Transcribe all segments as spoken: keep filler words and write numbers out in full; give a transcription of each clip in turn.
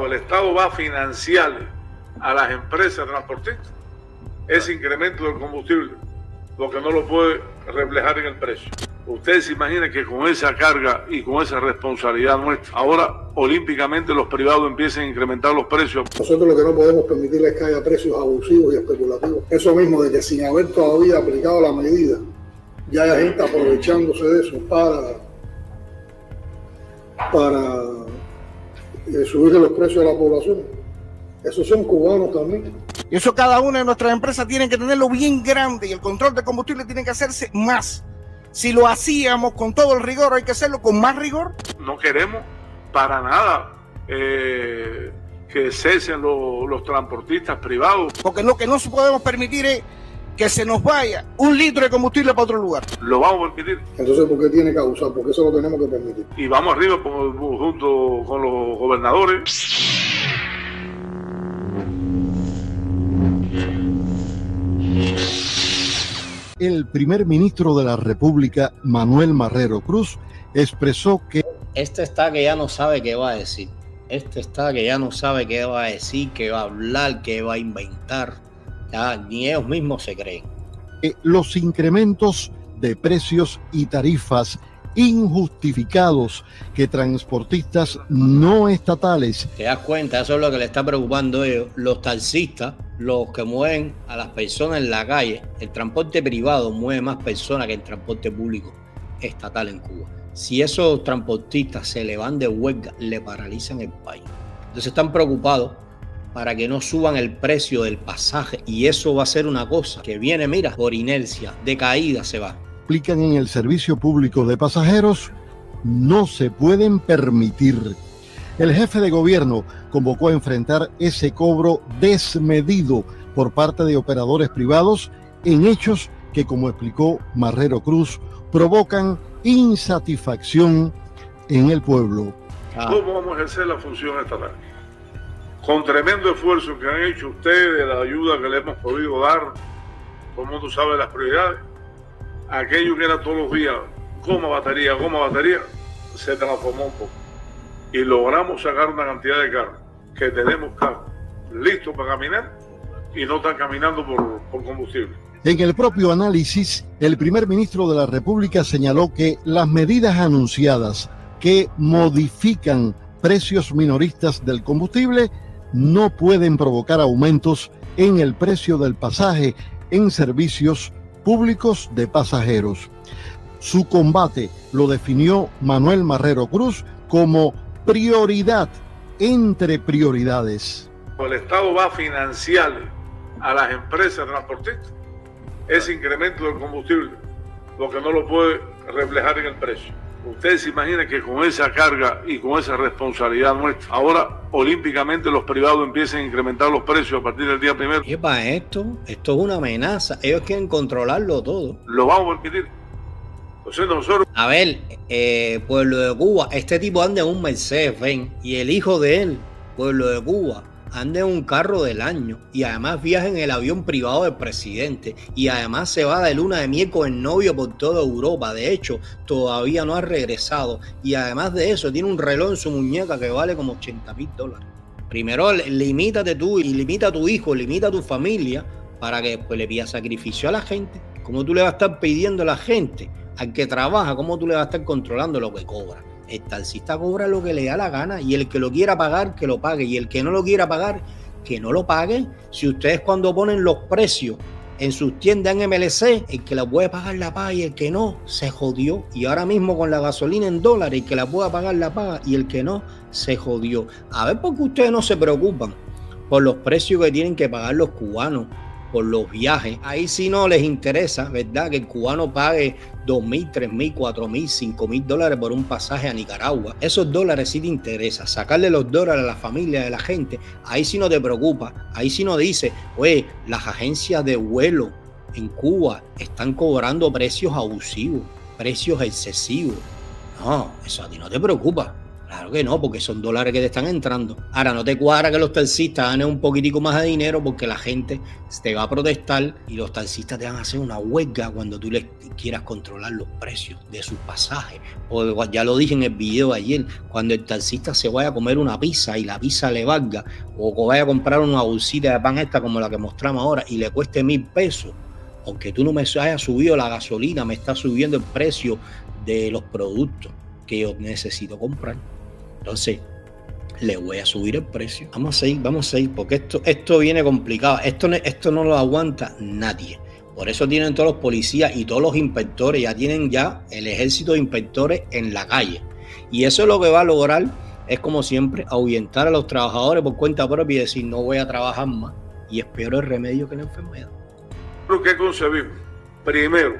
El Estado va a financiar a las empresas transportistas ese incremento del combustible, porque no lo puede reflejar en el precio. Ustedes se imaginan que con esa carga y con esa responsabilidad nuestra, ahora olímpicamente los privados empiecen a incrementar los precios. Nosotros lo que no podemos permitir es que haya precios abusivos y especulativos. Eso mismo, de que sin haber todavía aplicado la medida, ya hay gente aprovechándose de eso para, para eh, subir los precios a la población. Esos son cubanos también. Y eso cada una de nuestras empresas tiene que tenerlo bien grande y el control de combustible tiene que hacerse más. Si lo hacíamos con todo el rigor, hay que hacerlo con más rigor. No queremos para nada eh, que cesen lo, los transportistas privados. Porque lo que no podemos permitir es que se nos vaya un litro de combustible para otro lugar. Lo vamos a permitir. Entonces, ¿por qué tiene que abusar? Porque eso lo tenemos que permitir. Y vamos arriba junto con los gobernadores. El primer ministro de la República, Manuel Marrero Cruz, expresó que este está que ya no sabe qué va a decir. Este está que ya no sabe qué va a decir, qué va a hablar, qué va a inventar. Ya ni ellos mismos se creen. Los incrementos de precios y tarifas injustificados que transportistas no estatales. ¿Te das cuenta? Eso es lo que le está preocupando a ellos. Los taxistas, los que mueven a las personas en la calle. El transporte privado mueve más personas que el transporte público estatal en Cuba. Si esos transportistas se le van de huelga, le paralizan el país. Entonces están preocupados para que no suban el precio del pasaje, y eso va a ser una cosa que viene, mira, por inercia, de caída se va. Aplican en el servicio público de pasajeros no se pueden permitir. El jefe de gobierno convocó a enfrentar ese cobro desmedido por parte de operadores privados en hechos que, como explicó Marrero Cruz, provocan insatisfacción en el pueblo. Ah. ¿Cómo vamos a ejercer la función estatal? Con tremendo esfuerzo que han hecho ustedes, la ayuda que le hemos podido dar, todo el mundo sabe las prioridades. Aquello que era todos los días, goma batería, goma batería, se transformó un poco. Y logramos sacar una cantidad de carros que tenemos carros listos para caminar y no están caminando por, por combustible. En el propio análisis, el primer ministro de la República señaló que las medidas anunciadas que modifican precios minoristas del combustible no pueden provocar aumentos en el precio del pasaje en servicios públicos de pasajeros. Su combate lo definió Manuel Marrero Cruz como prioridad entre prioridades. El Estado va a financiar a las empresas transportistas ese incremento del combustible, porque no lo puede reflejar en el precio. Ustedes se imaginan que con esa carga y con esa responsabilidad nuestra, ahora olímpicamente los privados empiecen a incrementar los precios a partir del día primero. ¿Qué para esto? Esto es una amenaza. Ellos quieren controlarlo todo. Lo vamos a permitir. Entonces nosotros... A ver, eh, Pueblo de Cuba, este tipo anda en un Mercedes-Benz y el hijo de él, Pueblo de Cuba, anda en un carro del año y además viaja en el avión privado del presidente y además se va de luna de miel con el novio por toda Europa. De hecho, todavía no ha regresado y además de eso tiene un reloj en su muñeca que vale como ochenta mil dólares. Primero, limítate tú y limita a tu hijo, limita a tu familia para que después le pidas sacrificio a la gente. ¿Cómo tú le vas a estar pidiendo a la gente, al que trabaja, cómo tú le vas a estar controlando lo que cobra? El taxista cobra lo que le da la gana y el que lo quiera pagar, que lo pague, y el que no lo quiera pagar, que no lo pague. Si ustedes cuando ponen los precios en sus tiendas en M L C, el que la puede pagar la paga y el que no, se jodió. Y ahora mismo con la gasolina en dólares, el que la pueda pagar la paga y el que no, se jodió. A ver por qué ustedes no se preocupan por los precios que tienen que pagar los cubanos por los viajes. Ahí sí no les interesa, ¿verdad? Que el cubano pague dos mil, tres mil, cuatro mil, cinco mil dólares por un pasaje a Nicaragua. Esos dólares sí te interesa. Sacarle los dólares a la familia de la gente, ahí sí no te preocupa. Ahí sí no dice, oye, las agencias de vuelo en Cuba están cobrando precios abusivos, precios excesivos. No, eso a ti no te preocupa. Claro que no, porque son dólares que te están entrando. Ahora, no te cuadra que los taxistas ganen un poquitico más de dinero porque la gente te va a protestar y los taxistas te van a hacer una huelga cuando tú les quieras controlar los precios de sus pasajes. O ya lo dije en el video de ayer, cuando el taxista se vaya a comer una pizza y la pizza le valga, o vaya a comprar una bolsita de pan esta como la que mostramos ahora y le cueste mil pesos, aunque tú no me hayas subido la gasolina, me está subiendo el precio de los productos que yo necesito comprar. Entonces, le voy a subir el precio. Vamos a seguir, vamos a seguir, porque esto, esto viene complicado. Esto, esto no lo aguanta nadie. Por eso tienen todos los policías y todos los inspectores, ya tienen ya el ejército de inspectores en la calle. Y eso es lo que va a lograr, es como siempre, ahuyentar a los trabajadores por cuenta propia y decir, no voy a trabajar más. Y es peor el remedio que la enfermedad. Lo que concebimos, primero,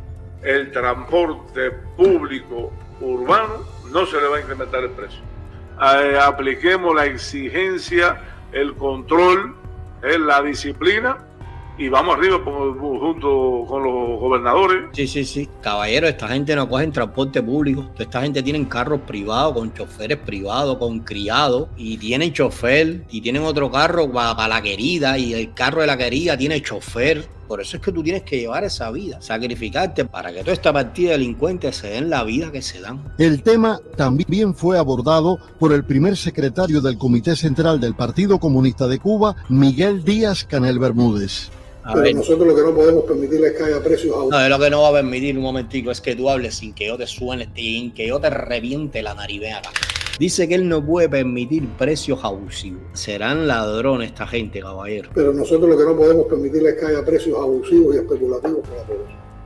el transporte público urbano no se le va a incrementar el precio. Eh, apliquemos la exigencia, el control, eh, la disciplina y vamos arriba por, junto con los gobernadores. Sí, sí, sí. Caballero, esta gente no coge transporte público. Esta gente tiene carros privados, con choferes privados, con criados, y tienen chofer, y tienen otro carro para pa la querida, y el carro de la querida tiene chofer. Por eso es que tú tienes que llevar esa vida, sacrificarte para que toda esta partida de delincuentes se den la vida que se dan. El tema también fue abordado por el primer secretario del Comité Central del Partido Comunista de Cuba, Miguel Díaz Canel Bermúdez. A Pero ver. nosotros lo que no podemos permitirles es que haya precios a... No, de lo que no va a permitir, un momentico, es que tú hables sin que yo te suene, sin que yo te reviente la nariz acá. Dice que él no puede permitir precios abusivos. Serán ladrones esta gente, caballero. Pero nosotros lo que no podemos permitirles es que haya precios abusivos y especulativos para todos.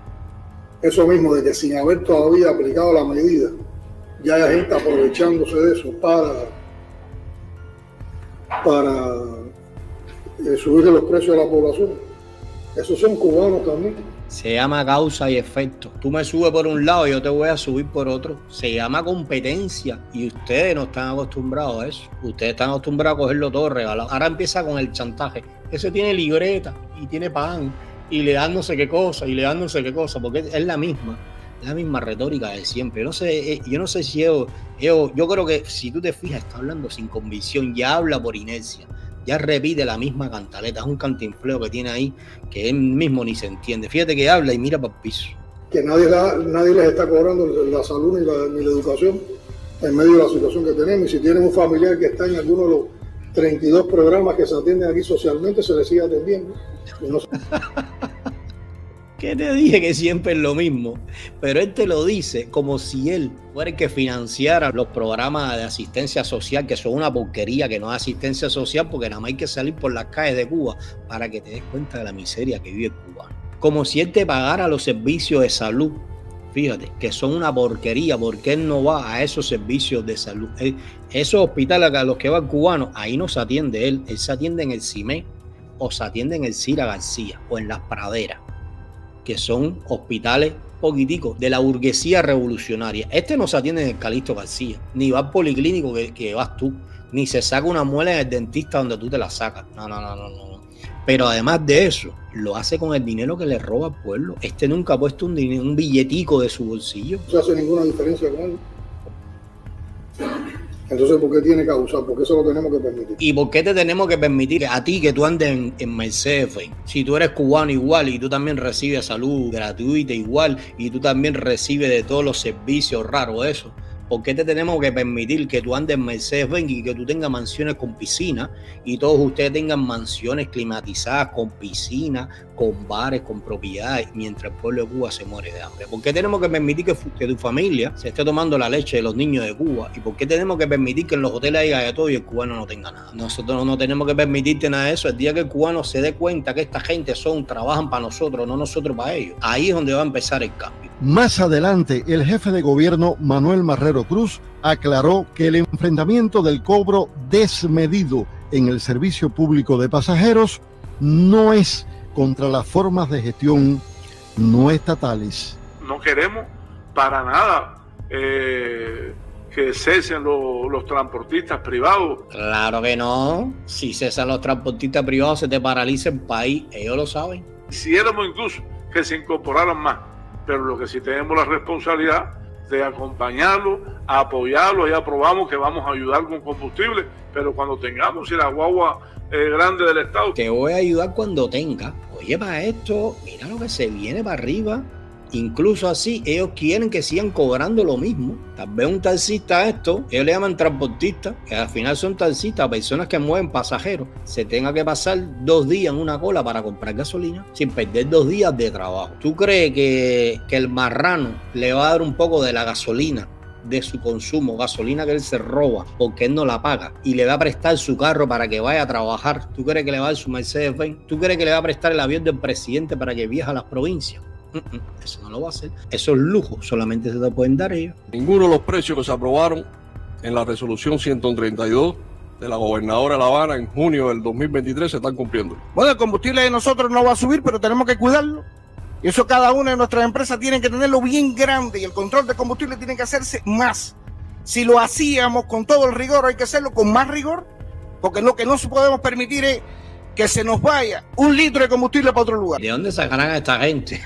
Eso mismo, de que sin haber todavía aplicado la medida, ya hay gente aprovechándose de eso para, para eh, subir los precios a la población. Esos son cubanos también. Se llama causa y efecto. Tú me subes por un lado y yo te voy a subir por otro. Se llama competencia y ustedes no están acostumbrados a eso. Ustedes están acostumbrados a cogerlo todo regalado. Ahora empieza con el chantaje. Ese tiene libreta y tiene pan y le dan no sé qué cosa y le dan no sé qué cosa, porque es la misma, es la misma retórica de siempre. Yo no sé, yo no sé si yo, yo, yo creo que si tú te fijas, está hablando sin convicción, ya habla por inercia. Ya repite la misma cantaleta, es un cantinfleo que tiene ahí que él mismo ni se entiende. Fíjate que habla y mira para el piso. Que nadie, la, nadie les está cobrando la salud ni la, ni la educación en medio de la situación que tenemos. Y si tienen un familiar que está en alguno de los treinta y dos programas que se atienden aquí socialmente, se les sigue atendiendo. No sé. ¿Qué te dije? Que siempre es lo mismo. Pero él te lo dice como si él fuera el que financiara los programas de asistencia social, que son una porquería, que no es asistencia social, porque nada más hay que salir por las calles de Cuba para que te des cuenta de la miseria que vive el cubano. Como si él te pagara los servicios de salud, fíjate, que son una porquería, porque él no va a esos servicios de salud. Él, esos hospitales a los que va el cubano, ahí no se atiende él, él se atiende en el CIME o se atiende en el Cira García o en Las Praderas, que son hospitales poquiticos de la burguesía revolucionaria. Este no se atiende en el Calixto García, ni va al policlínico que, que vas tú, ni se saca una muela en el dentista donde tú te la sacas. No, no, no, no, no. Pero además de eso, lo hace con el dinero que le roba al pueblo. Este nunca ha puesto un, dinero, un billetico de su bolsillo. No se hace ninguna diferencia con él. Entonces, ¿por qué tiene que abusar? ¿Por qué eso lo tenemos que permitir? ¿Y por qué te tenemos que permitir a ti que tú andes en, en Mercedes? Si tú eres cubano igual y tú también recibes salud gratuita igual y tú también recibes de todos los servicios raros eso, ¿por qué te tenemos que permitir que tú andes en Mercedes-Benz y que tú tengas mansiones con piscina y todos ustedes tengan mansiones climatizadas con piscina, con bares, con propiedades, mientras el pueblo de Cuba se muere de hambre? ¿Por qué tenemos que permitir que, que tu familia se esté tomando la leche de los niños de Cuba? ¿Y por qué tenemos que permitir que en los hoteles haya de todo y el cubano no tenga nada? Nosotros no tenemos que permitirte nada de eso. El día que el cubano se dé cuenta que esta gente son, trabajan para nosotros, no nosotros para ellos, ahí es donde va a empezar el cambio. Más adelante, el jefe de gobierno, Manuel Marrero Cruz, aclaró que el enfrentamiento del cobro desmedido en el servicio público de pasajeros no es contra las formas de gestión no estatales. No queremos para nada eh, que cesen lo, los transportistas privados. Claro que no. Si cesan los transportistas privados, se te paraliza el país. Ellos lo saben. Quisiéramos incluso que se incorporaran más, pero lo que sí tenemos la responsabilidad de acompañarlo, a apoyarlo. Ya aprobamos que vamos a ayudar con combustible, pero cuando tengamos, si la guagua eh, grande del Estado. Te voy a ayudar cuando tenga. Oye, para esto, mira lo que se viene para arriba. Incluso así, ellos quieren que sigan cobrando lo mismo. Tal vez un taxista esto, ellos le llaman transportistas, que al final son taxistas, personas que mueven pasajeros, se tenga que pasar dos días en una cola para comprar gasolina sin perder dos días de trabajo. ¿Tú crees que, que el marrano le va a dar un poco de la gasolina de su consumo, gasolina que él se roba porque él no la paga, y le va a prestar su carro para que vaya a trabajar? ¿Tú crees que le va a dar su Mercedes-Benz? ¿Tú crees que le va a prestar el avión del presidente para que viaje a las provincias? Eso no lo va a hacer. Esos lujos solamente se te pueden dar ellos. Ninguno de los precios que se aprobaron en la resolución ciento treinta y dos de la gobernadora de La Habana en junio del dos mil veintitrés se están cumpliendo. Bueno, el combustible de nosotros no va a subir, pero tenemos que cuidarlo. Y eso cada una de nuestras empresas tiene que tenerlo bien grande, y el control de combustible tiene que hacerse más. Si lo hacíamos con todo el rigor, hay que hacerlo con más rigor, porque lo que no podemos permitir es que se nos vaya un litro de combustible para otro lugar. ¿De dónde sacarán a esta gente?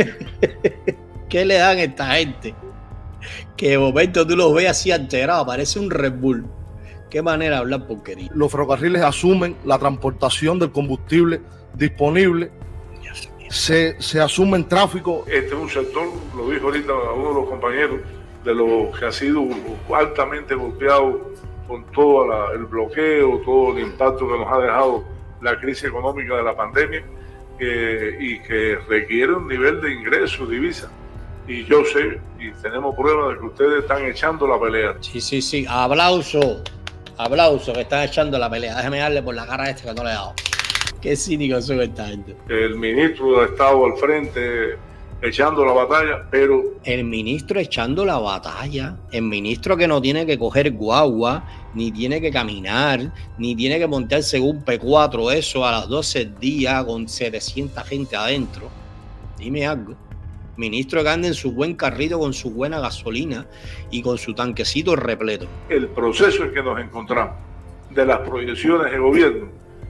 ¿Qué le dan a esta gente? Que de momento tú los ves así alterados, parece un Red Bull. Qué manera de hablar porquería. Los ferrocarriles asumen la transportación del combustible disponible, se, se asume en tráfico. Este es un sector, lo dijo ahorita uno de los compañeros, de los que ha sido altamente golpeado con todo la, el bloqueo, todo el impacto que nos ha dejado la crisis económica de la pandemia. Eh, y que requiere un nivel de ingreso, divisa. Y yo sé, y tenemos pruebas de que ustedes están echando la pelea. Sí, sí, sí. Aplauso. Aplauso que están echando la pelea. Déjeme darle por la cara a este que no le he dado. Qué cínico son esta gente. El ministro ha estado al frente echando la batalla, pero... El ministro echando la batalla. El ministro que no tiene que coger guagua, ni tiene que caminar, ni tiene que montarse en un P cuatro, eso a las doce del día con setecientas gente adentro. Dime algo. Ministro que anda en su buen carrito con su buena gasolina y con su tanquecito repleto. El proceso en que nos encontramos de las proyecciones de gobierno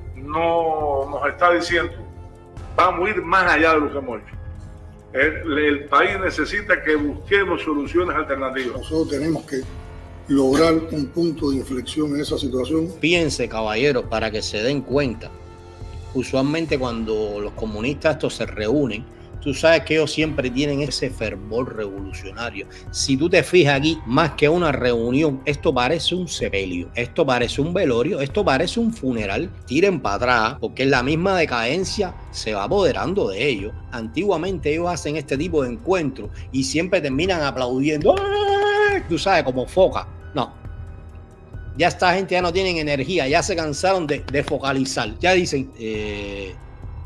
no nos está diciendo vamos a ir más allá de lo que hemos hecho. El, el país necesita que busquemos soluciones alternativas. Nosotros tenemos que lograr un punto de inflexión en esa situación. Piense, caballero, para que se den cuenta. Usualmente cuando los comunistas estos se reúnen, tú sabes que ellos siempre tienen ese fervor revolucionario. Si tú te fijas aquí, más que una reunión, esto parece un sepelio, esto parece un velorio, esto parece un funeral. Tiren para atrás, porque la misma decadencia se va apoderando de ellos. Antiguamente ellos hacen este tipo de encuentros y siempre terminan aplaudiendo. ¡Ay! Tú sabes, como foca. No. Ya esta gente ya no tienen energía, ya se cansaron de, de focalizar. Ya dicen... Eh,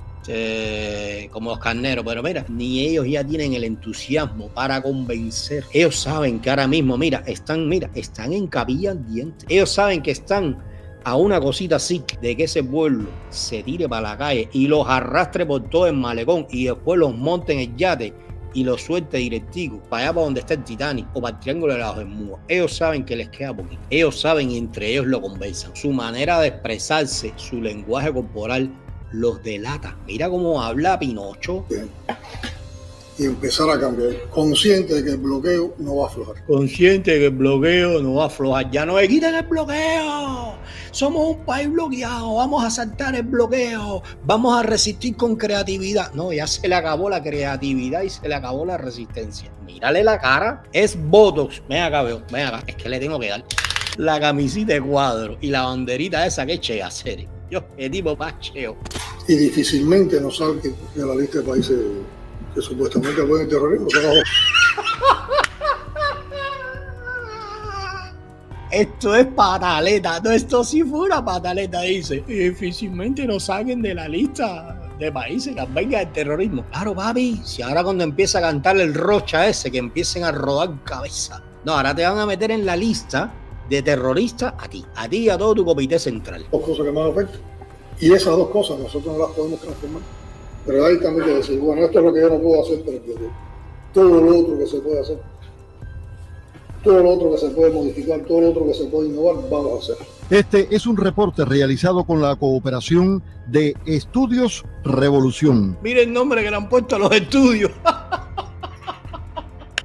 Eh, como los carneros, pero mira, ni ellos ya tienen el entusiasmo para convencer. Ellos saben que ahora mismo, mira, están, mira, están en capilla ardiente. Ellos saben que están a una cosita así de que ese pueblo se tire para la calle y los arrastre por todo el malecón y después los monte en el yate y los suelte directivo para allá, para donde está el Titanic o para el Triángulo de las Bermudas. Ellos saben que les queda poquito. Ellos saben y entre ellos lo conversan. Su manera de expresarse, su lenguaje corporal los delata. Mira cómo habla Pinocho. Bien. Y empezar a cambiar. Consciente de que el bloqueo no va a aflojar. Consciente de que el bloqueo no va a aflojar. Ya no le quiten el bloqueo. Somos un país bloqueado. Vamos a saltar el bloqueo. Vamos a resistir con creatividad. No, ya se le acabó la creatividad y se le acabó la resistencia. Mírale la cara. Es Botox. Ven acá, veo. Ven acá. Es que le tengo que dar la camisita de cuadro y la banderita esa que eche a hacer. Yo, qué tipo más cheo. Y difícilmente nos salga de la lista de países que supuestamente apoyan el terrorismo. Esto es pataleta. No, esto sí fue una pataleta, dice. Y difícilmente nos saquen de la lista de países que venga el terrorismo. Claro, papi. Si ahora cuando empieza a cantar el Rocha ese, que empiecen a rodar cabeza. No, ahora te van a meter en la lista de terroristas a ti, a ti y a todo tu comité central. Dos cosas que más afectan. Y esas dos cosas nosotros no las podemos transformar. Pero hay también que decir, bueno, esto es lo que yo no puedo hacer, pero todo lo otro que se puede hacer, todo lo otro que se puede modificar, todo lo otro que se puede innovar, vamos a hacer. Este es un reporte realizado con la cooperación de Estudios Revolución. Mira el nombre que le han puesto a los estudios.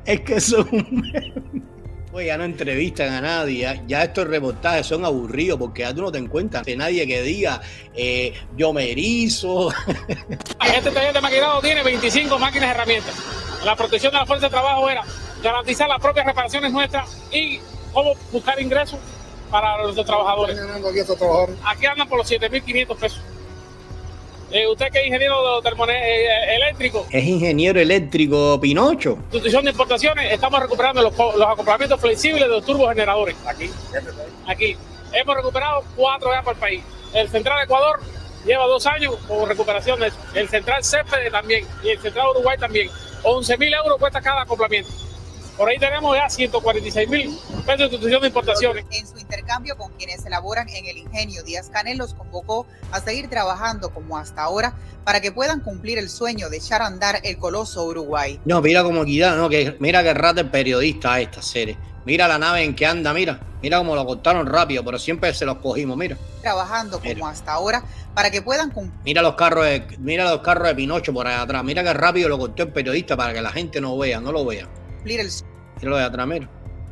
Es que son un... Pues ya no entrevistan a nadie, ya, ya estos reportajes son aburridos porque ya tú no te encuentras de nadie que diga eh, yo me erizo. Este taller de maquinado tiene veinticinco máquinas de herramientas. La protección de la fuerza de trabajo era garantizar las propias reparaciones nuestras y cómo buscar ingresos para los trabajadores. Aquí, estos trabajadores? Aquí andan por los siete mil quinientos pesos. Eh, usted que es ingeniero eh, eléctrico. Es ingeniero eléctrico, Pinocho. Sustitución de importaciones, estamos recuperando los, los acoplamientos flexibles de los turbogeneradores. Aquí, aquí. Hemos recuperado cuatro ya para el país. El Central Ecuador lleva dos años con recuperación de eso. El Central Césped también y el Central Uruguay también. once mil euros cuesta cada acoplamiento. Por ahí tenemos ya ciento cuarenta y seis mil pesos de sustitución de importaciones. En su intercambio con quienes elaboran en el ingenio, Díaz-Canel los convocó a seguir trabajando como hasta ahora para que puedan cumplir el sueño de echar a andar el coloso Uruguay. No, mira como equidad, no, que mira que rata el periodista a esta serie. Mira la nave en que anda, mira. Mira cómo lo cortaron rápido, pero siempre se los cogimos, mira. Trabajando mira. como hasta ahora para que puedan cumplir. Mira los carros de, mira los carros de Pinocho por allá atrás. Mira que rápido lo cortó el periodista para que la gente no vea, no lo vea. Cumplir el Mira lo de atrás, mira.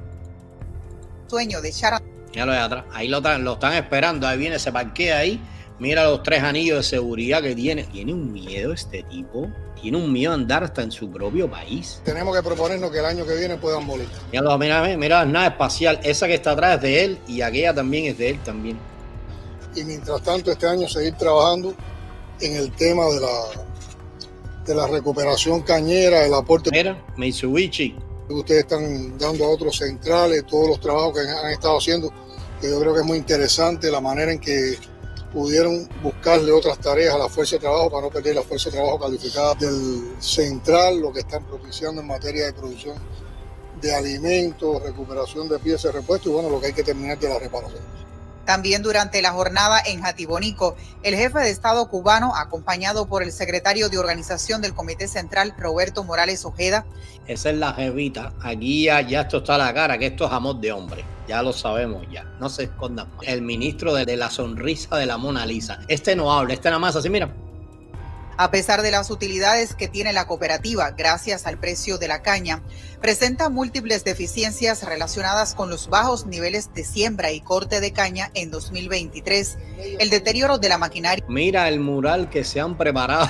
Sueño de echar a... Mira lo de atrás. Ahí lo, lo están esperando. Ahí viene, se parquea ahí. Mira los tres anillos de seguridad que tiene. Tiene un miedo este tipo. Tiene un miedo a andar hasta en su propio país. Tenemos que proponernos que el año que viene puedan morir. Mira, mira, mira la nave espacial. Esa que está atrás es de él y aquella también es de él también. Y mientras tanto este año seguir trabajando en el tema de la, de la recuperación cañera, el aporte... Mira, Mitsubishi. Que ustedes están dando a otros centrales, todos los trabajos que han estado haciendo, que yo creo que es muy interesante la manera en que pudieron buscarle otras tareas a la fuerza de trabajo para no perder la fuerza de trabajo calificada del central, lo que están propiciando en materia de producción de alimentos, recuperación de piezas de repuesto y bueno, lo que hay que terminar de la reparación. También durante la jornada en Jatibonico, el jefe de Estado cubano, acompañado por el secretario de organización del Comité Central, Roberto Morales Ojeda. Esa es la jevita. Aquí ya, ya esto está a la cara, que esto es amor de hombre. Ya lo sabemos ya. No se escondan más. El ministro de, de la sonrisa de la Mona Lisa. Este no habla, este nada más así, mira. A pesar de las utilidades que tiene la cooperativa gracias al precio de la caña, presenta múltiples deficiencias relacionadas con los bajos niveles de siembra y corte de caña en dos mil veintitrés, el deterioro de la maquinaria. Mira el mural que se han preparado.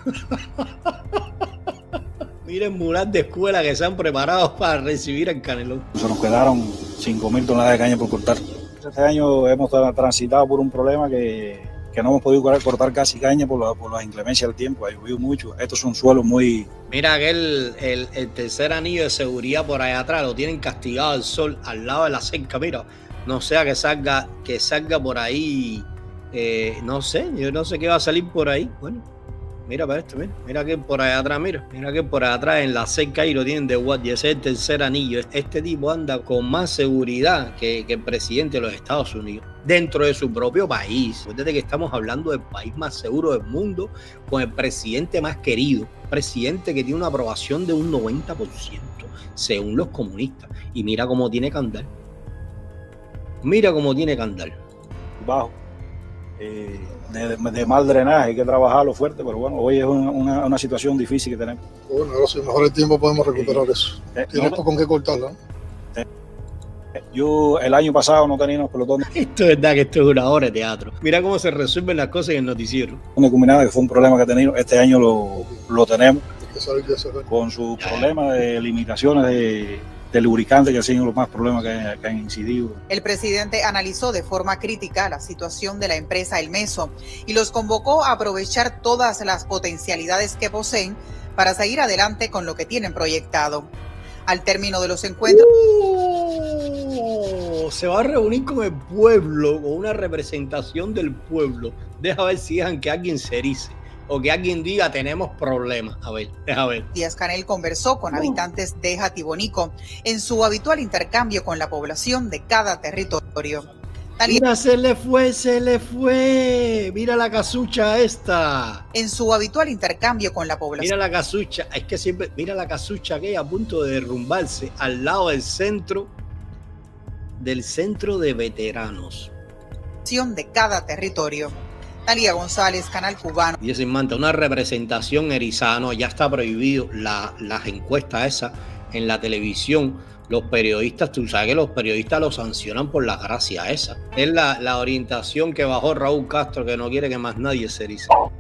Mira el mural de escuela que se han preparado para recibir el Canelón. Se nos quedaron cinco mil toneladas de caña por cortar. Este año hemos transitado por un problema que... que no hemos podido cortar casi caña por, la, por las inclemencias del tiempo, ha llovido mucho. Estos son suelos muy... Mira que el, el, el tercer anillo de seguridad por allá atrás lo tienen castigado al sol, al lado de la cerca, mira. No sea que salga, que salga por ahí, eh, no sé, yo no sé qué va a salir por ahí. Bueno, mira para esto, mira, mira que por allá atrás, mira, mira que por allá atrás en la cerca ahí lo tienen de guardia, ese es el tercer anillo. Este tipo anda con más seguridad que, que el presidente de los Estados Unidos. Dentro de su propio país. Acuérdate que estamos hablando del país más seguro del mundo, con el presidente más querido, presidente que tiene una aprobación de un noventa por ciento, según los comunistas. Y mira cómo tiene que andar. Mira cómo tiene que andar. Bajo. Eh, de, de mal drenaje, hay que trabajarlo fuerte, pero bueno, hoy es una, una, una situación difícil que tenemos. Bueno, ahora si mejor el tiempo podemos recuperar eso. Eh, Tienes no, con qué cortarlo, ¿no? Yo el año pasado no tenía unos pelotones. Esto es verdad que esto es una obra de teatro. Mira cómo se resuelven las cosas en el noticiero. Una combinada que fue un problema que he tenido. Este año lo, lo tenemos. Con sus problemas de limitaciones de, de lubricante, que han sido los más problemas que, que han incidido. El presidente analizó de forma crítica la situación de la empresa El Meso y los convocó a aprovechar todas las potencialidades que poseen para seguir adelante con lo que tienen proyectado. Al término de los encuentros... Uh, se va a reunir con el pueblo, con una representación del pueblo. Deja ver si dejan que alguien se erice o que alguien diga tenemos problemas. A ver, deja ver. Díaz-Canel conversó con habitantes de Jatibonico en su habitual intercambio con la población de cada territorio. Mira, se le fue, se le fue. Mira la casucha esta. En su habitual intercambio con la población. Mira la casucha, es que siempre, mira la casucha que a punto de derrumbarse al lado del centro, del centro de veteranos. De cada territorio. Talía González, Canal Cubano. Dice Manta, una representación erizada, no, ya está prohibido la, las encuestas esas en la televisión, los periodistas, tú sabes que los periodistas los sancionan por la gracia esa. Es la, la orientación que bajó Raúl Castro, que no quiere que más nadie se erice.